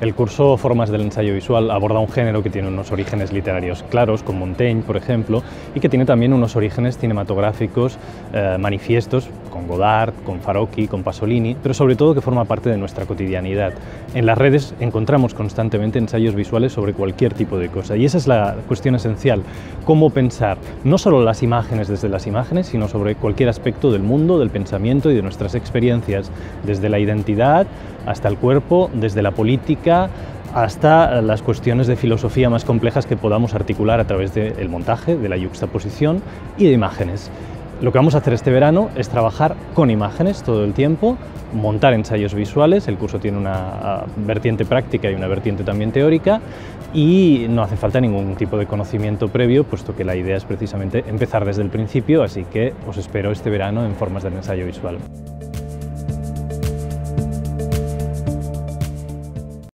El curso Formas del ensayo visual aborda un género que tiene unos orígenes literarios claros, con Montaigne, por ejemplo, y que tiene también unos orígenes cinematográficos manifiestos, con Godard, con Farocchi, con Pasolini, pero sobre todo que forma parte de nuestra cotidianidad. En las redes encontramos constantemente ensayos visuales sobre cualquier tipo de cosa, y esa es la cuestión esencial, cómo pensar no solo las imágenes desde las imágenes, sino sobre cualquier aspecto del mundo, del pensamiento y de nuestras experiencias, desde la identidad hasta el cuerpo, desde la política hasta las cuestiones de filosofía más complejas que podamos articular a través del montaje, de la yuxtaposición y de imágenes. Lo que vamos a hacer este verano es trabajar con imágenes todo el tiempo, montar ensayos visuales. El curso tiene una vertiente práctica y una vertiente también teórica, y no hace falta ningún tipo de conocimiento previo, puesto que la idea es precisamente empezar desde el principio, así que os espero este verano en Formas del ensayo visual.